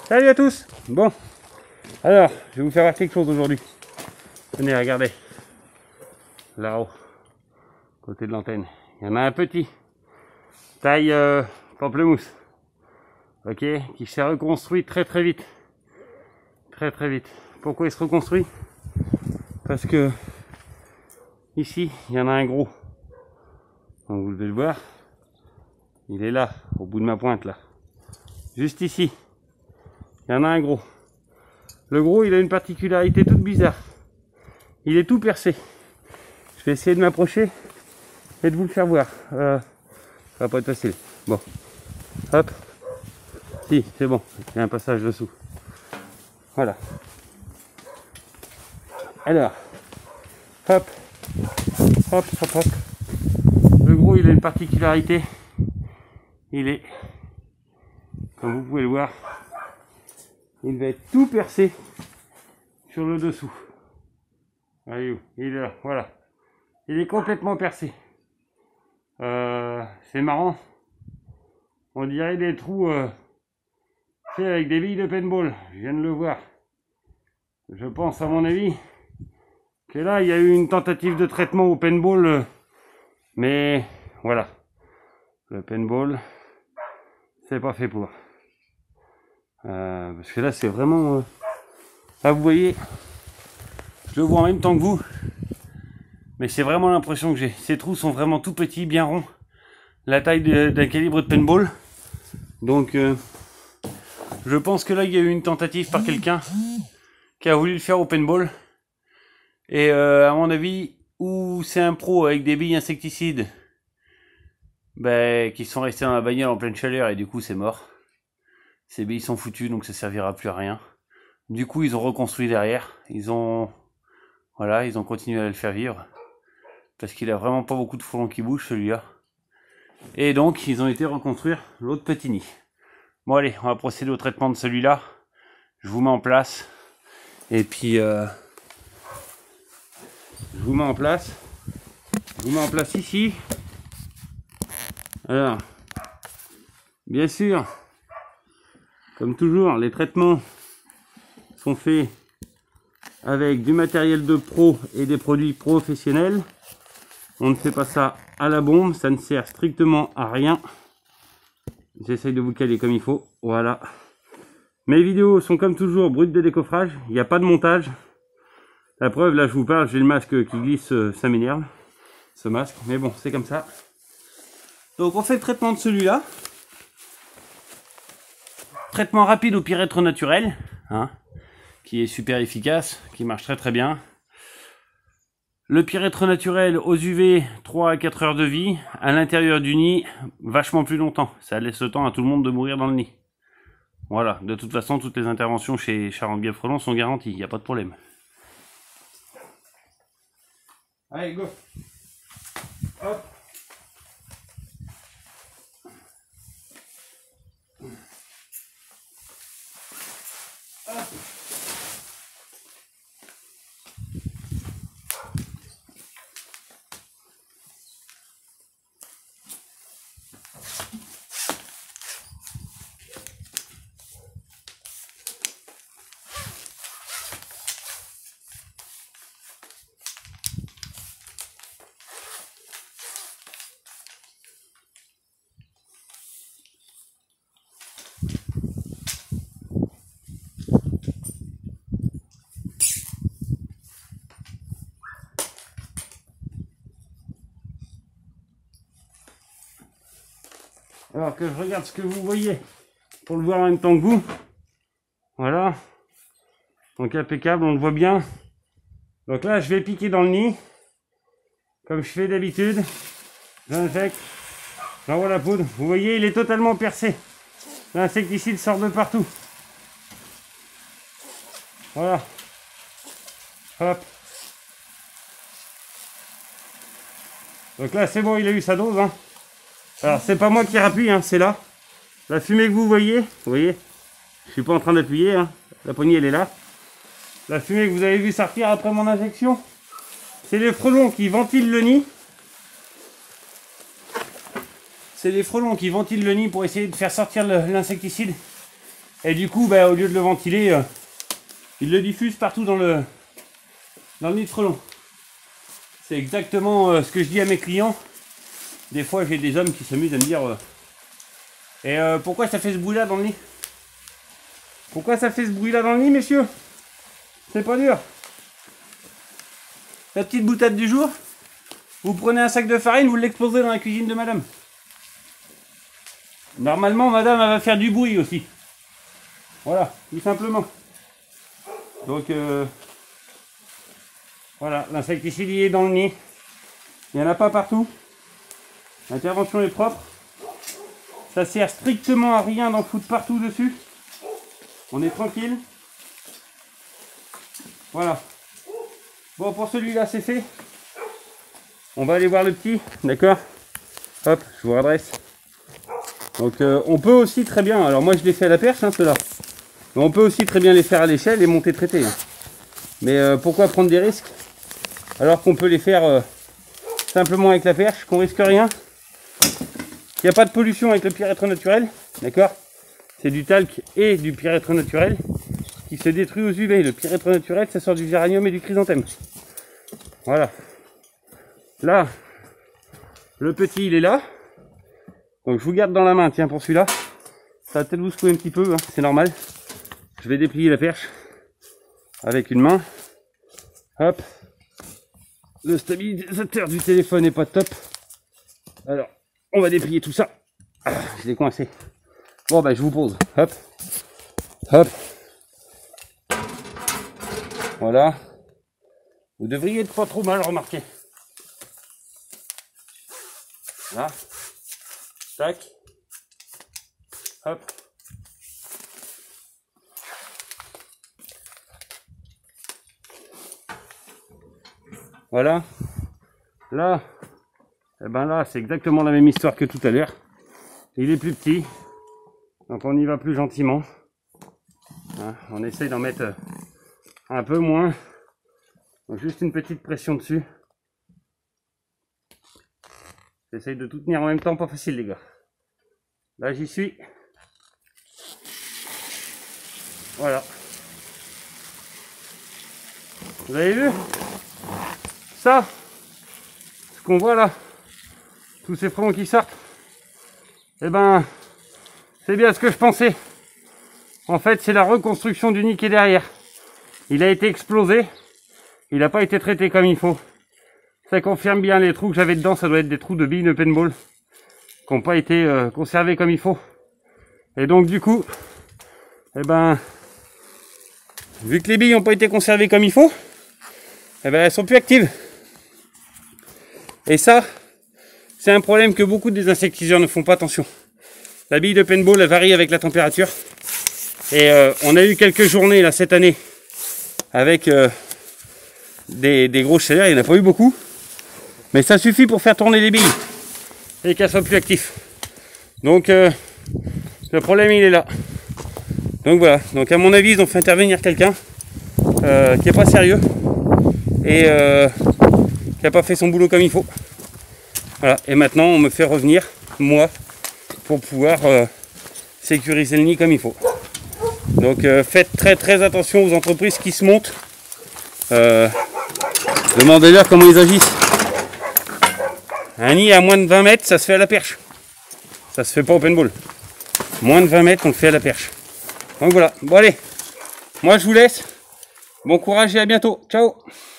Salut à tous. Bon, alors, je vais vous faire voir quelque chose aujourd'hui. Venez, regardez. Là-haut, côté de l'antenne. Il y en a un petit. Taille pamplemousse. Ok, qui s'est reconstruit très vite. Très vite. Pourquoi il se reconstruit? Parce que ici, il y en a un gros. Donc vous devez le voir. Il est là, au bout de ma pointe là. Juste ici. Il y en a un gros. Le gros, il a une particularité toute bizarre. Il est tout percé. Je vais essayer de m'approcher et de vous le faire voir. Ça va pas être facile. Bon. Hop. Si, c'est bon. Il y a un passage dessous. Voilà. Alors. Hop. Hop, hop, hop. Le gros, il a une particularité. Il est, comme vous pouvez le voir, il va être tout percé sur le dessous. Allez où? Il est là, voilà. Il est complètement percé. C'est marrant. On dirait des trous faits avec des billes de paintball. Je viens de le voir. Je pense à mon avis que là, il y a eu une tentative de traitement au paintball. Mais voilà. Le paintball, c'est pas fait pour. Parce que là, c'est vraiment... Là, vous voyez, je le vois en même temps que vous. Mais c'est vraiment l'impression que j'ai. Ces trous sont vraiment tout petits, bien ronds. La taille d'un calibre de paintball. Donc, je pense que là, il y a eu une tentative par quelqu'un qui a voulu le faire au paintball. Et à mon avis, ou c'est un pro avec des billes insecticides qui sont restés dans la bagnole en pleine chaleur et du coup, c'est mort. Ces billes sont foutues, donc ça servira plus à rien. Du coup, ils ont reconstruit derrière. Ils ont continué à le faire vivre. Parce qu'il a vraiment pas beaucoup de frelons qui bougent, celui-là. Et donc, ils ont été reconstruire l'autre petit nid. Bon, allez, on va procéder au traitement de celui-là. Je vous mets en place. Et puis, je vous mets en place. Je vous mets en place ici. Alors, bien sûr, comme toujours, les traitements sont faits avec du matériel de pro et des produits professionnels. On ne fait pas ça à la bombe, ça ne sert strictement à rien. J'essaye de vous caler comme il faut, voilà. Mes vidéos sont comme toujours brutes de décoffrage, il n'y a pas de montage. La preuve, là je vous parle, j'ai le masque qui glisse, ça m'énerve, ce masque, mais bon, c'est comme ça. Donc on fait le traitement de celui-là. Traitement rapide au pyrètre naturel, hein, qui est super efficace, qui marche très bien. Le pyrètre naturel aux UV, 3 à 4 heures de vie. À l'intérieur du nid, vachement plus longtemps. Ça laisse le temps à tout le monde de mourir dans le nid. Voilà, de toute façon, toutes les interventions chez Charente Frelon sont garanties, il n'y a pas de problème. Allez, go. Hop. Hop. Alors que je regarde ce que vous voyez pour le voir en même temps que vous. Voilà. Donc impeccable, on le voit bien. Donc là, je vais piquer dans le nid. Comme je fais d'habitude. J'injecte. J'envoie la poudre. Vous voyez, il est totalement percé. L'insecticide sort de partout. Voilà. Hop. Donc là, c'est bon, il a eu sa dose. Hein. Alors, c'est pas moi qui rappuie, hein, c'est là. La fumée que vous voyez, je suis pas en train d'appuyer, hein. La poignée, elle est là. La fumée que vous avez vu sortir après mon injection, c'est les frelons qui ventilent le nid. C'est les frelons qui ventilent le nid pour essayer de faire sortir l'insecticide Et du coup, bah, au lieu de le ventiler, il le diffuse partout dans le nid de frelon. C'est exactement ce que je dis à mes clients. Des fois, j'ai des hommes qui s'amusent à me dire pourquoi ça fait ce bruit-là dans le nid? Pourquoi ça fait ce bruit-là dans le nid, messieurs? C'est pas dur. La petite boutade du jour, vous prenez un sac de farine, vous l'exposez dans la cuisine de madame. Normalement, madame, elle va faire du bruit aussi. Voilà, tout simplement. Donc, voilà, l'insecticide il est dans le nid. Il n'y en a pas partout. L'intervention est propre. Ça sert strictement à rien d'en foutre partout dessus. On est tranquille. Voilà. Bon, pour celui-là, c'est fait. On va aller voir le petit, d'accord? Hop, je vous redresse. Donc, on peut aussi très bien, alors moi je les fais à la perche, hein, ceux-là. Mais on peut aussi très bien les faire à l'échelle et monter traité. Hein. Mais pourquoi prendre des risques alors qu'on peut les faire simplement avec la perche, qu'on risque rien? Il n'y a pas de pollution avec le pyrèthre naturel, d'accord? C'est du talc et du pyrèthre naturel qui se détruit aux UV. Le pyrèthre naturel, ça sort du géranium et du chrysanthème. Voilà. Là, le petit, il est là. Donc je vous garde dans la main, tiens, pour celui-là. Ça va peut-être vous secouer un petit peu, hein, c'est normal. Je vais déplier la perche avec une main. Hop. Le stabilisateur du téléphone n'est pas top. Alors, on va déplier tout ça. Ah, je l'ai coincé. Bon, bah, je vous pose. Hop. Hop. Voilà. Vous devriez être pas trop mal remarqué. Là. Tac. Hop. Voilà. Là. Et ben là, c'est exactement la même histoire que tout à l'heure. Il est plus petit. Donc on y va plus gentiment. Hein, on essaye d'en mettre un peu moins. Donc juste une petite pression dessus. J'essaye de tout tenir en même temps, pas facile les gars. Là j'y suis. Voilà. Vous avez vu? Ça, ce qu'on voit là, tous ces frelons qui sortent, eh ben, c'est bien ce que je pensais. En fait, c'est la reconstruction du nid qui est derrière. Il a été explosé, il n'a pas été traité comme il faut. Ça confirme bien les trous que j'avais dedans, ça doit être des trous de billes de paintball qui n'ont pas été conservés comme il faut. Et donc du coup, eh ben, vu que les billes n'ont pas été conservées comme il faut, eh ben, elles sont plus actives. Et ça, c'est un problème que beaucoup de désinsectiseurs ne font pas attention. La bille de paintball elle varie avec la température. Et on a eu quelques journées là cette année avec des grosses chaleurs, il n'y en a pas eu beaucoup. Mais ça suffit pour faire tourner les billes et qu'elles soient plus actives. Donc le problème il est là. Donc voilà, donc à mon avis ils ont fait intervenir quelqu'un qui n'est pas sérieux et qui n'a pas fait son boulot comme il faut. Voilà, et maintenant on me fait revenir, moi, pour pouvoir sécuriser le nid comme il faut. Donc faites très attention aux entreprises qui se montent. Demandez-leur comment ils agissent. Un nid à moins de 20 mètres, ça se fait à la perche. Ça se fait pas au paintball. Moins de 20 mètres, on le fait à la perche. Donc voilà, bon allez, moi je vous laisse. Bon courage et à bientôt. Ciao.